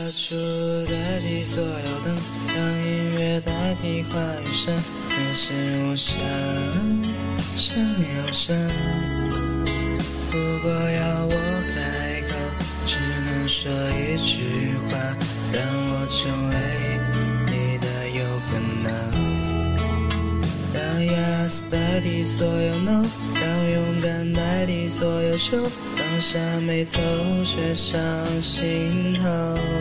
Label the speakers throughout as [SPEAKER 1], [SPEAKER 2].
[SPEAKER 1] 触代替所有灯，让音乐代替话语声，此时无声胜有声。如果要我开口，只能说一句话，让我成为你的有可能。让 yes 代替所有 no， 让勇敢代替所有求，放下眉头，却上心头。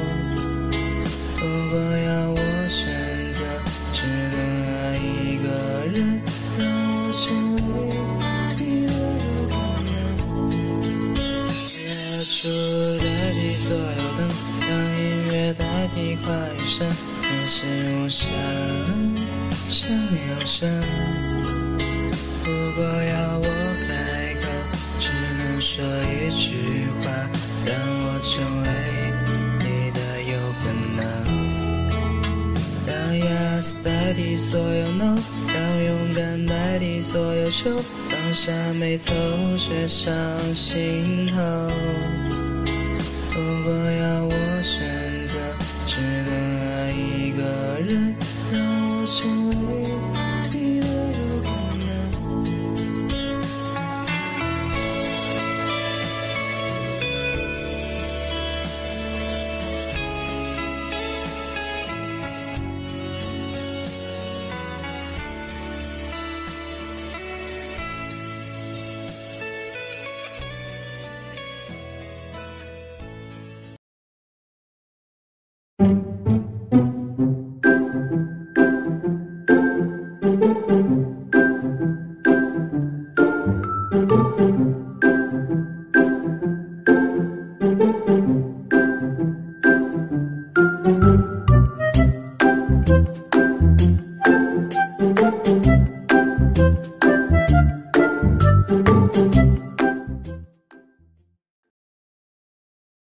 [SPEAKER 1] 如果要我选择，只能爱一个人，让我成为你的有可能。月初代替所有灯，让音乐代替话语声，此时无声胜有声。如果要我开口，只能说一句话，让我成为你的有可能。让 yes 代替所有 no， 让勇敢代替所有求，放下眉头，却上心头。如果要